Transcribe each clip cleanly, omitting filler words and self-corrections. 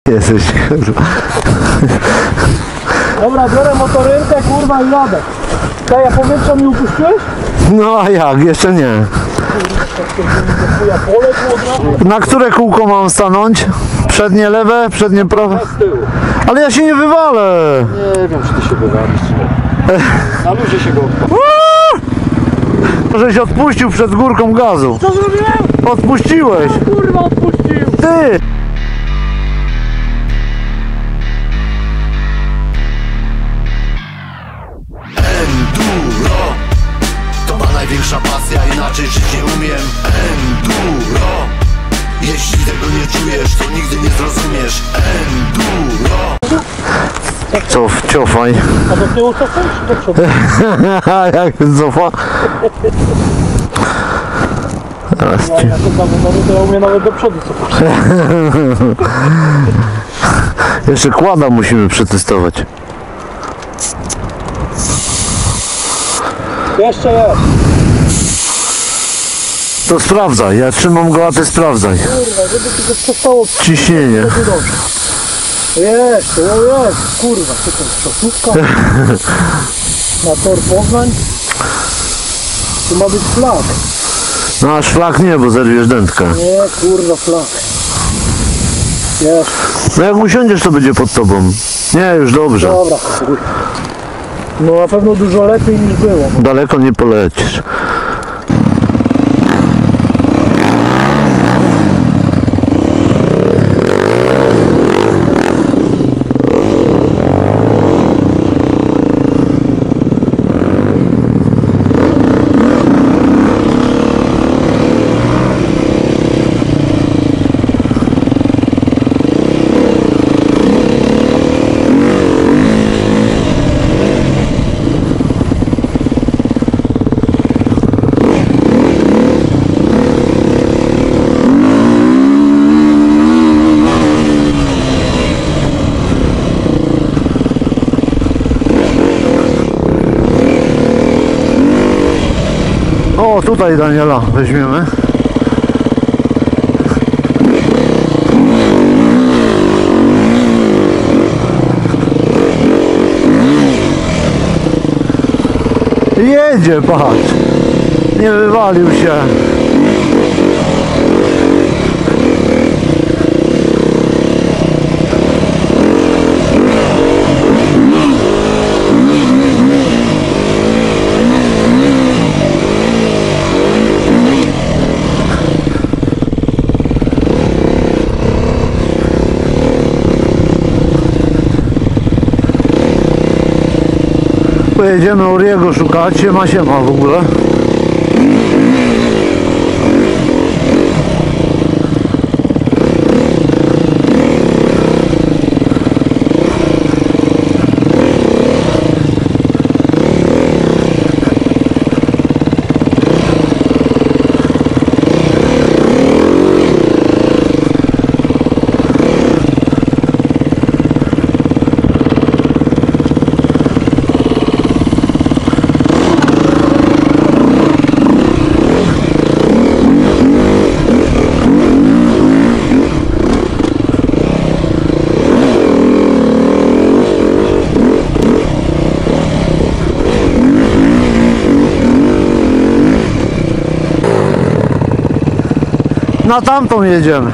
jesteś, kurwa. Dobra, biorę motorynkę, kurwa, i jadę. Ty, ja powietrza mi upuściłeś? No a jak? Jeszcze nie. Na które kółko mam stanąć? Przednie lewe, przednie prawe? Z tyłu. Ale ja się nie wywalę. Nie wiem, czy ty się wywalisz, czy nie. Na luzie się go odpalił. Żeś odpuścił przed górką gazu. Co zrobiłem? Odpuściłeś. Kurwa, odpuścił. Ty! Enduro to ma największa pasja, inaczej żyć nie umiem. Enduro, jeśli tego nie czujesz, to nigdy nie zrozumiesz. Enduro. Cofaj. A do tyłu cofaj, czy do przodu? Jak cofa? Teraz Ja ci... to to ja umiem nawet do przodu cofać. Jeszcze kłada musimy przetestować. Jeszcze jest. To sprawdzaj, ja trzymam go, a ty sprawdzaj. Kurwa, żeby tylko przestało Ciśnienie. dobrze. Jest, o jest, kurwa, co to jest, czasówka? Na tor Poznań? Tu ma być flag. No a szlak nie, bo zerwiesz dętkę. Nie, kurwa, flag. Jest. No jak usiądziesz, to będzie pod tobą. Nie, już dobrze. Dobra, chuj. No na pewno dużo lepiej niż było. Daleko nie polecisz. O, tutaj Daniela weźmiemy. Jedzie, patrz. Nie wywalił się. Pojedziemy Uriego szukać, siema w ogóle. Na tamtą jedziemy.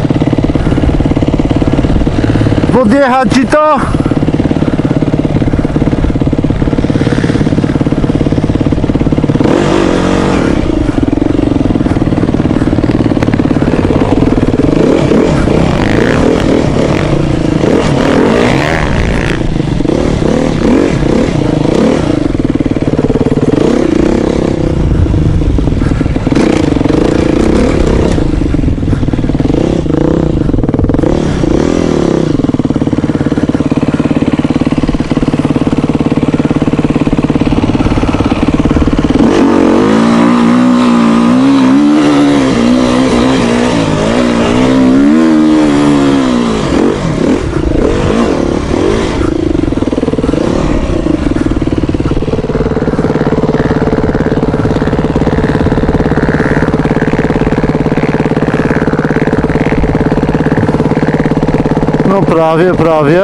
Podjechać ci to? No prawie, prawie.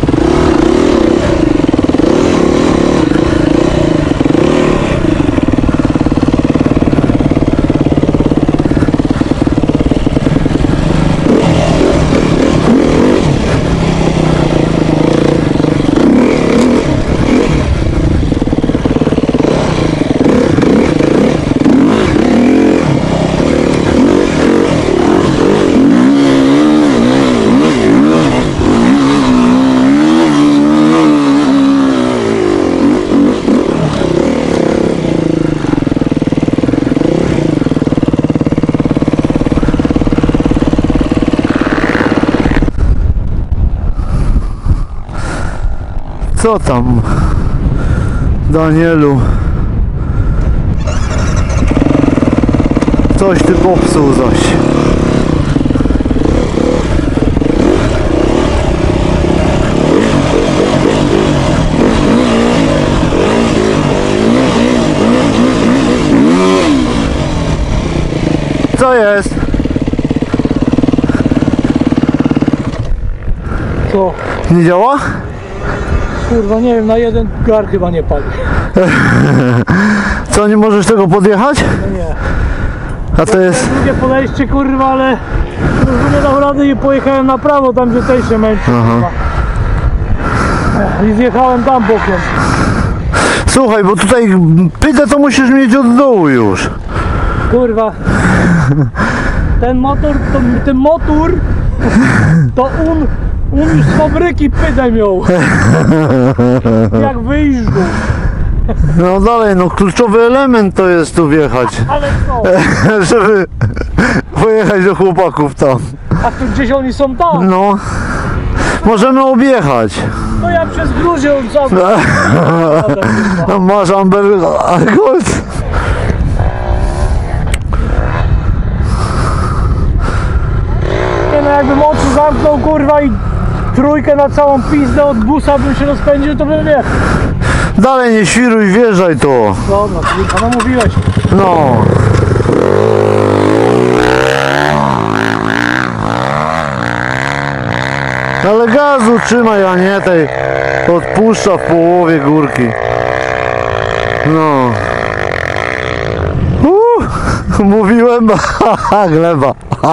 Co tam, Danielu? Coś ty popsuł zaś. Co jest? Co? Nie działa? Kurwa, nie wiem, na jeden gar chyba nie pali. Co, nie możesz tego podjechać? No nie. A to jest... Drugie podejście, kurwa, ale już nie dał rady i pojechałem na prawo, tam gdzie tej się męczy. Kurwa. I zjechałem tam bokiem. Słuchaj, bo tutaj pytę to musisz mieć od dołu już. Kurwa. Ten motor, to on już z fabryki pydę miał. Jak wyjeżdżał. No dalej, no kluczowy element to jest tu wjechać. Ale co? Żeby pojechać do chłopaków tam. A tu gdzieś oni są tam. No. Możemy objechać. No ja przez Gruzię sam. No, masz Amber Gold. Nie no, jakbym oczy zamknął, kurwa, i trójkę na całą pizdę od busa bym się rozpędził, to bym wie. Dalej nie świruj, wjeżdżaj to. Dobra, no mówiłeś. No. Ale gazu trzymaj, a nie tej odpuszcza w połowie górki. No. Mówiłem, haha, gleba.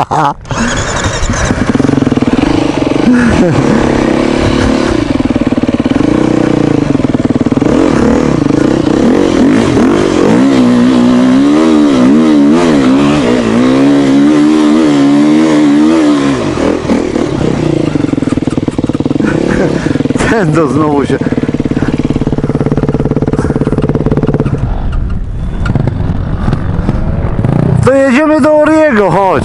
Ten to znowu się... To jedziemy do Oriego, chodź.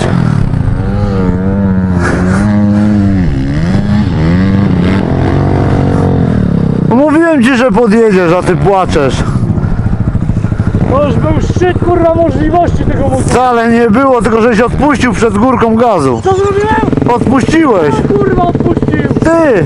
Mówiłem ci, że podjedziesz, a ty płaczesz. To już był szczyt, kurwa, możliwości tego motoru. Wcale nie było, tylko żeś odpuścił przed górką gazu. Co zrobiłem? Odpuściłeś. Kurwa, odpuścił. Ty!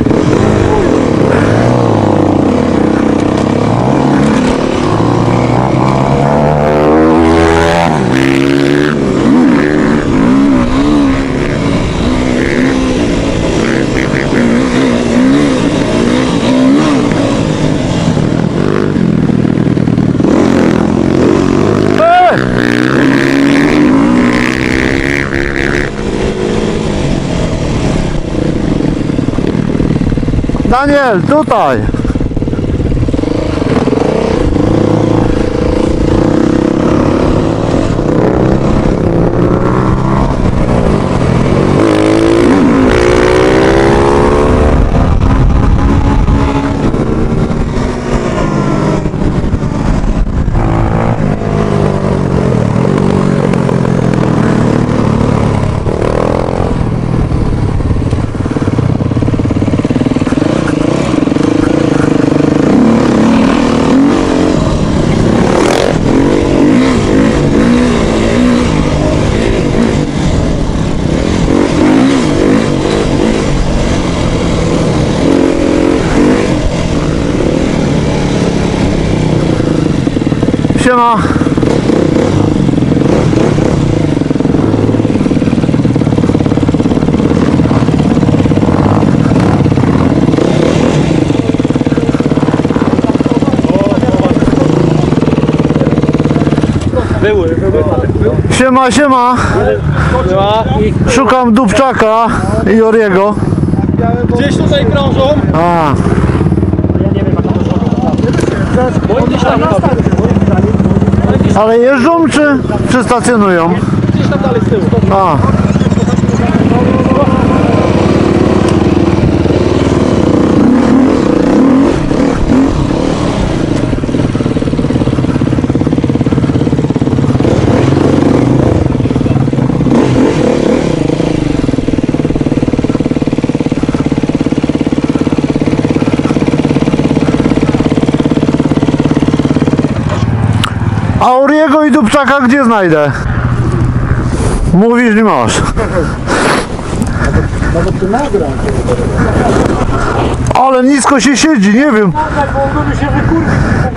Daniel, tutaj! Siema. Siema, siema. Szukam Dubczaka i Oriego. Gdzieś tutaj krążą. A, ale jeżdżą czy stacjonują? Gdzieś tam dalej z tyłu. A. A Oriego i Dubczaka gdzie znajdę? Mówisz, nie masz. Nawet tu nagram. Ale nisko się siedzi, nie wiem. Tak, bo on by się wykurwił.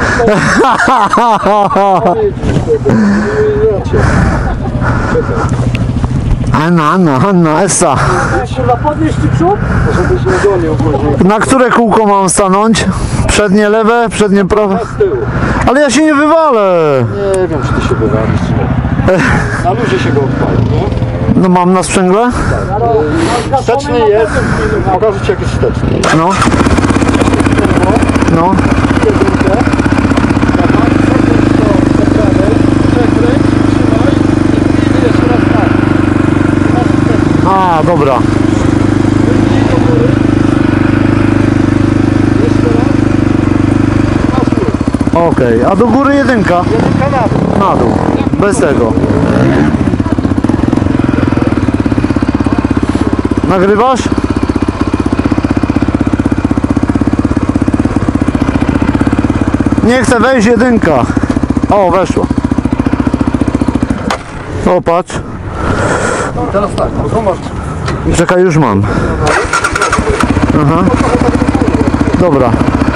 Anna, Essa. Kurwa, podnieś ci przód? Żeby się nie gonił później. Na które kółko mam stanąć? Przednie lewe, przednie prawe? Z tyłu. Ale ja się nie wywalę. Nie wiem, czy ty się wywalisz, czy nie. Na luzie się go odpala, nie? No mam na sprzęgle? Wsteczny jest. Pokażę ci, jak jest wsteczny. No. No. A, dobra. Okej, a do góry jedynka? Na dół. Bez tego. Nagrywasz? Nie chcę wejść jedynka. O, weszło. O, patrz. Teraz tak, no to masz. Czekaj, już mam. Aha. Dobra.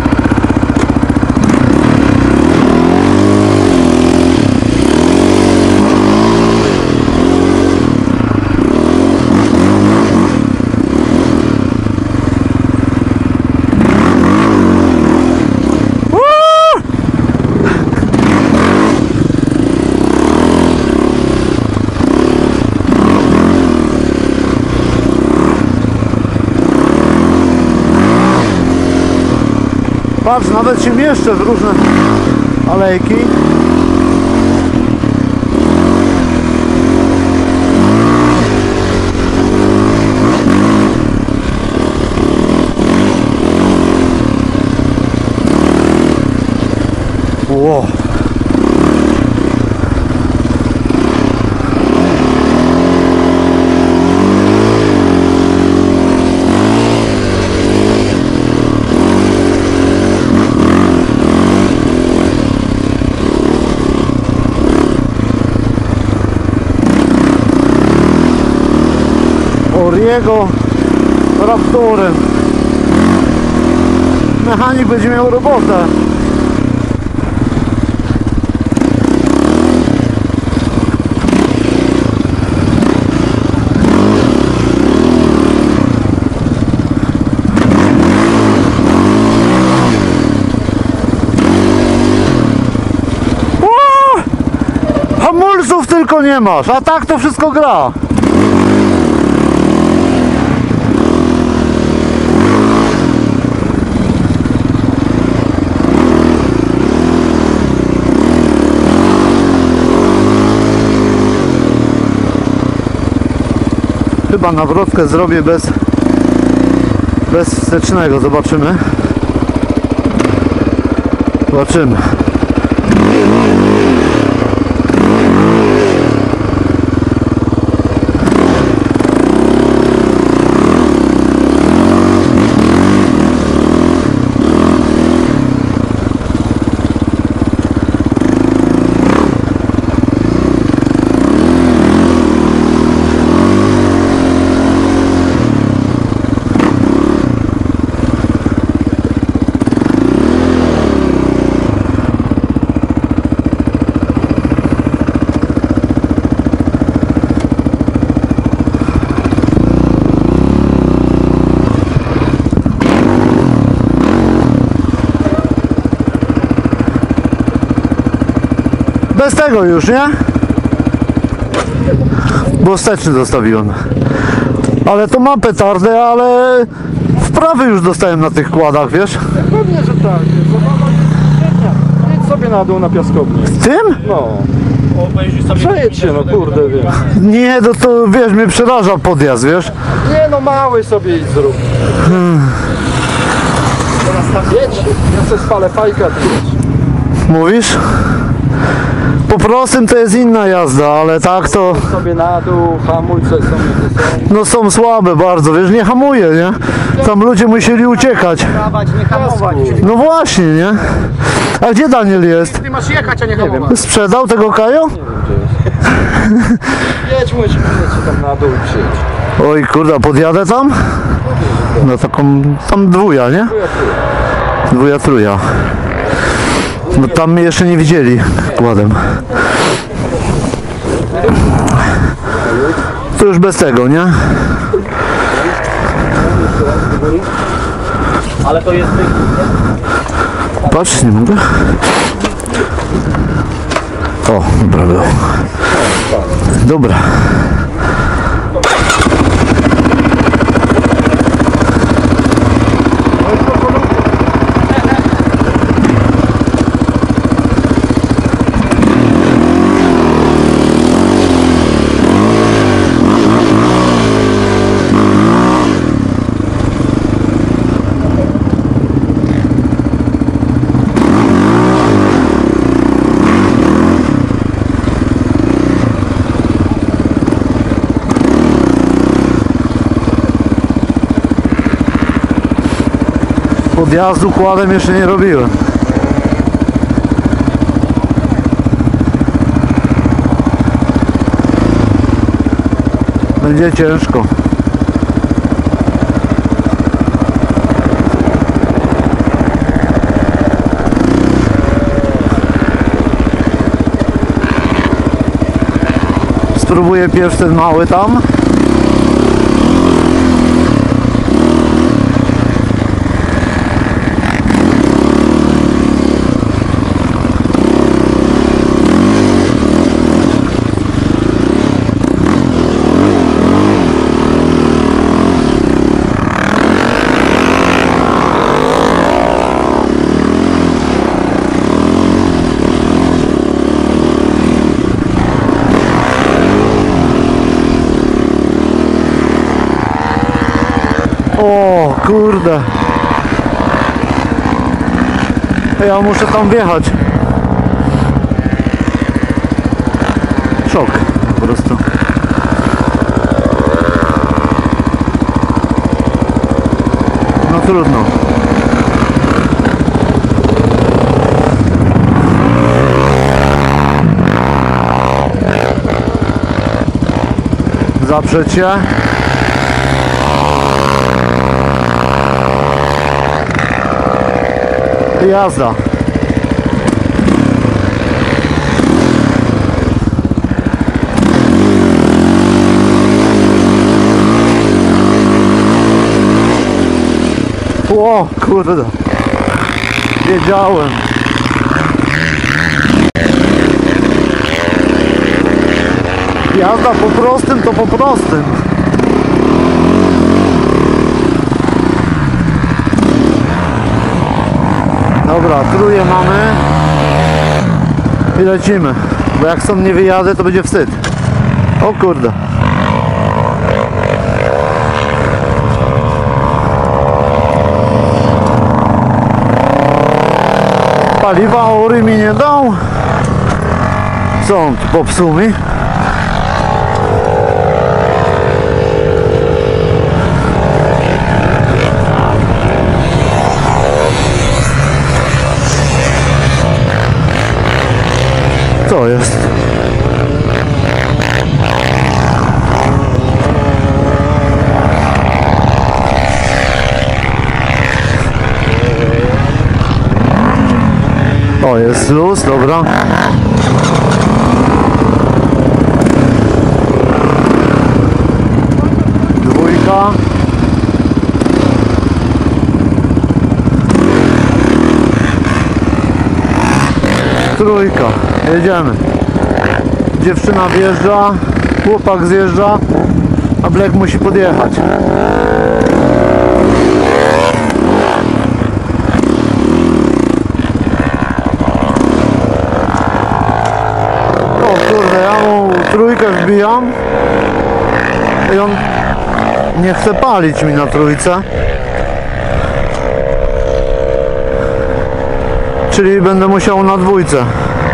Patrz, nawet się mieszczę w różne alejki. Wow. Oriego Raptorem. Mechanik będzie miał robotę. Hamulców tylko nie masz, a tak to wszystko gra. Chyba nawrotkę zrobię bez wstecznego, zobaczymy. Zobaczymy. Bez tego już, nie? Bo wsteczny zostawiłem. Ale to mam petardę, ale wprawy już dostałem na tych kładach, wiesz? Pewnie, że tak. Zabawa jest świetna. Jedź sobie na dół na piaskownię. W tym? No. Przejedź się, no kurde, wiesz. Nie, no to wiesz, mnie przeraża podjazd, wiesz? Nie no, mały sobie idź zrób. Jedź, ja sobie spalę fajkę, a ty jedź. Mówisz? Po prostym to jest inna jazda, ale tak to Sobie na dół, hamulce są, gdzie są. no są słabe bardzo, wiesz, nie hamuje, nie? Tam ludzie musieli uciekać. Dawać, nie hamować. No właśnie, nie? A gdzie Daniel jest? Ty masz jechać, a nie hamować. Sprzedał tego Kajo? Jedź, musisz się tam na dół i przyjedź. Oj kurde, podjadę tam? No taką, tam dwuja, nie? Dwuja, truja. No tam mnie jeszcze nie widzieli kładem. To już bez tego, nie? Ale to jest... Patrz, nie mogę. O, dobra było. Dobra. Podjazdu kładem jeszcze nie robiłem. Będzie ciężko. Spróbuję pierwszy ten mały tam. O kurde. Ja muszę tam wjechać. Szok po prostu. No trudno. Zaprzeć się. Jazda. O kurde. Wiedziałem. Jazda po prostym to po prostym. Dobra, truje mamy i lecimy, bo jak stąd nie wyjadę, to będzie wstyd. O kurde. Paliwa ory mi nie dał. Co on tu popsuł mi? Co jest? O, jest luz, dobra. Dwójka. Trójka, jedziemy. Dziewczyna wjeżdża, chłopak zjeżdża, a Black musi podjechać. O kurde, ja mu trójkę wbijam i on nie chce palić mi na trójce. Czyli będę musiał na dwójce.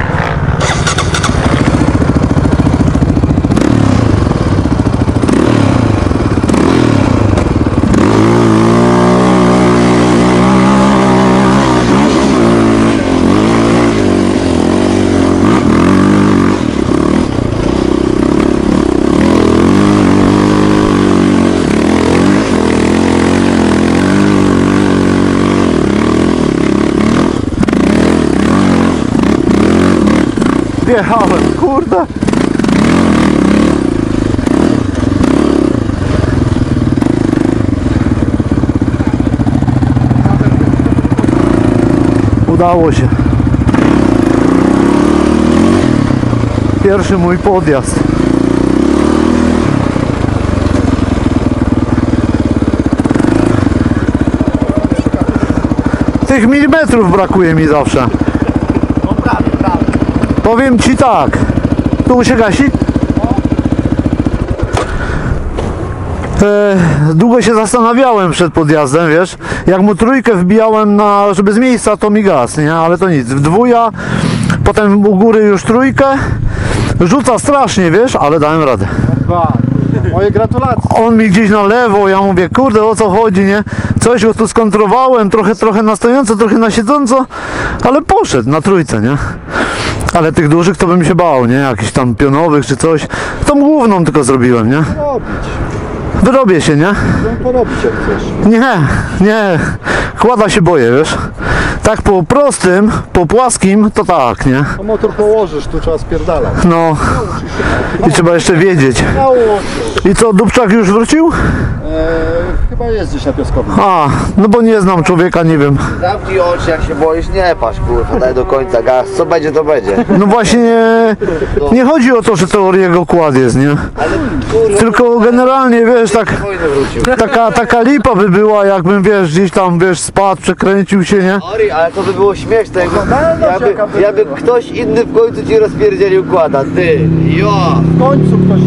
Wjechałem, kurde. Udało się. Pierwszy mój podjazd. Tych milimetrów brakuje mi zawsze. Powiem ci tak. Tu się gasi? Długo się zastanawiałem przed podjazdem, wiesz. Jak mu trójkę wbijałem żeby z miejsca, to mi gas, nie? Ale to nic. W dwuja, potem u góry już trójkę. Rzuca strasznie, wiesz, ale dałem radę. Moje gratulacje. On mi gdzieś na lewo, ja mówię, kurde, o co chodzi, nie? Coś go tu skontrowałem, trochę na stojąco, trochę na siedząco, ale poszedł na trójce, nie? Ale tych dużych to bym się bał, nie? Jakichś tam pionowych czy coś. Tą główną tylko zrobiłem, nie? Robić. Wyrobię się, nie? Porobić jak chcesz. Nie. Kłada się boję, wiesz? Tak po prostym, po płaskim, to tak, nie? A motor położysz, tu trzeba spierdalać. No. I trzeba jeszcze wiedzieć. I co, Dubczak już wrócił? Chyba jest gdzieś na Piaskowni. A, no bo nie znam człowieka, nie wiem. Zamknij oczy, jak się boisz, nie patrz, kurwa, daj do końca gaz, co będzie, to będzie. No właśnie, nie chodzi o to, że to jego kład jest, nie? Ale kurwa, Tylko generalnie, wiesz, wojny wrócił. taka lipa by była, jakbym, wiesz, gdzieś tam, wiesz, spadł, przekręcił się, nie? Ori, ale to by było śmieszne, jakby ktoś inny w końcu ci rozpierdzielił kłada, ty, jo, W końcu ktoś.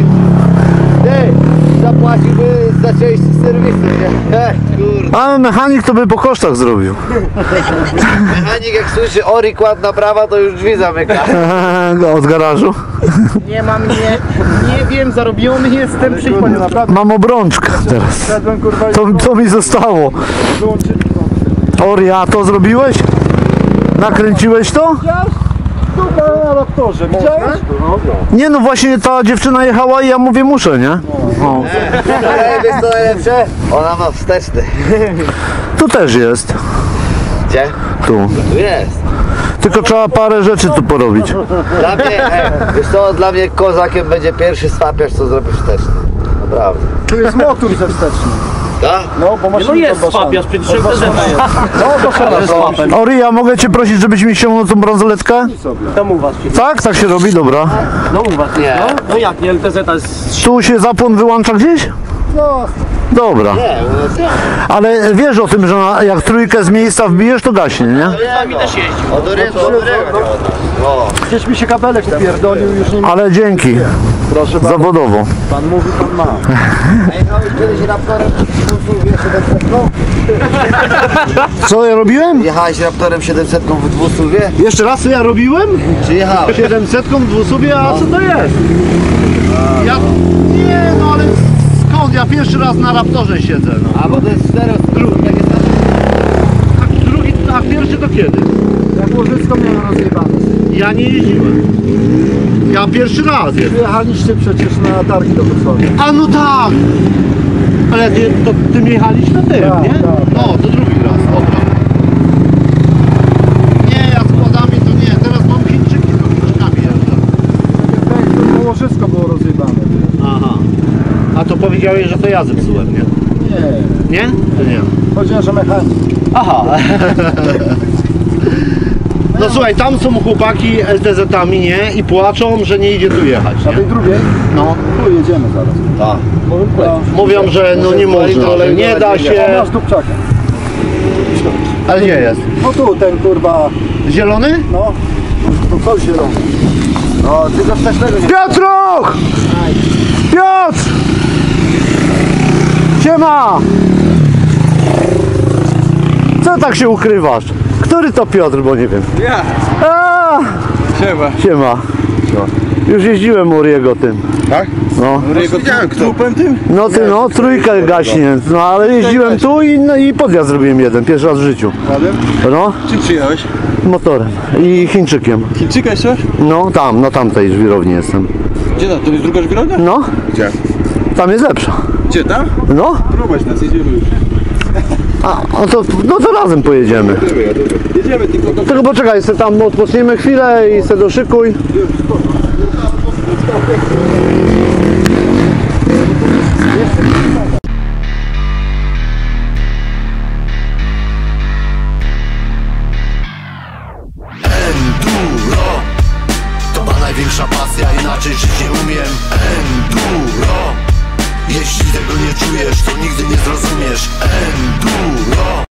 ty, zapłaciłby za część serwisu, nie? Kurde, A mechanik to by po kosztach zrobił. mechanik jak słyszy Ori kład na prawa, to już drzwi zamyka. Od garażu. Nie mam, nie wiem, zarobiony jestem, przyjdź panie naprawdę. Mam obrączkę teraz. Szedłem kurwa i Co mi zostało? wyłączyli to. Ori, a to zrobiłeś? Nakręciłeś to? Super na raptorze, widziałeś? Nie, no właśnie ta dziewczyna jechała i ja mówię, muszę, nie? O. Ale wiesz co najlepsze? Ona ma wsteczny. Tu też jest. Gdzie? Tu. Tu jest. Tylko trzeba parę rzeczy tu porobić. Dla mnie, wiesz co, dla mnie kozakiem będzie pierwszy swapiarz, co zrobi wsteczny. Naprawdę. Tu jest motor ze wsteczny. Tak? No, bo masz No jest papiarz, przecież jest. No, do szana. Ori, ja mogę cię prosić, żebyś mi ściągnął tą bransoletkę? Tam u was. Tak? Tak się robi? Dobra. No u was. Nie. No jak, nie, LTZ jest... Tu się zapłon wyłącza gdzieś? No, Dobra. Nie, nie. Ale wiesz o tym, że jak trójkę z miejsca wbijesz, to gaśnie, nie? Z nami też jeździł. Od rynku. No. gdzieś mi się kabelek spierdolił, już nie. Ale dzięki. Proszę bardzo. Zawodowo. Pan mówi, pan ma. Jechałeś kiedyś Raptorem 700? Co ja robiłem? Jechałeś Raptorem 700 w 200? Jeszcze raz co ja robiłem? Czy jechałeś? 700 w 200, a co to jest? Ja... Nie, no ale skąd? Ja pierwszy raz na Raptorze siedzę, no. A bo to jest 4 takie same. A pierwszy to kiedy? Jak łożysko miałem rozjebane. Ja nie jeździłem. Ja pierwszy raz jestem. Jechaliście przecież na targi do Wrocławia. A no tak! Ale tym jechaliśmy tym, Tak, nie? tak. No, to drugi raz, dobra. Nie, ja z kładami to nie, teraz mam Chińczyki z koszyczkami jeżdżę. To łożysko było rozjebane. Aha. A to powiedziałeś, że to ja zepsułem, nie? Nie. Nie? To nie. Powiedziałem, że mechanik. Aha. No słuchaj, tam są chłopaki LTZ-ami, nie? I płaczą, że nie idzie tu jechać, Na nie? tej drugiej? No. Tu jedziemy zaraz. Tak. Mówią, że no nie można, że nie da O, się. masz dupczaka. Ale gdzie jest? No tu, ten kurwa, Zielony? no. To coś zielony. No, tylko też tego nie... Piotruch! Piotr! Siema! Co tak się ukrywasz? Który to Piotr, bo nie wiem. Ja, A, siema. siema. Już jeździłem Uriego tym. Tak? No. Jego trupem tym? No ty no, trójkę gaśnie. No ale jeździłem tu i podjazd zrobiłem jeden, pierwszy raz w życiu. Ładem? No, Czym przyjechałeś? motorem i Chińczykiem. Chińczyka jeszcze? No tam, na tamtej żwirowni jestem. Gdzie tam? To jest druga żwirownia? No, Gdzie? tam jest lepsza. Gdzie tam? No, Prowadź nas, jedziemy już. no to razem pojedziemy. Jedziemy tylko do... Tylko poczekaj, sobie tam odpoczniemy chwilę i se doszykuj.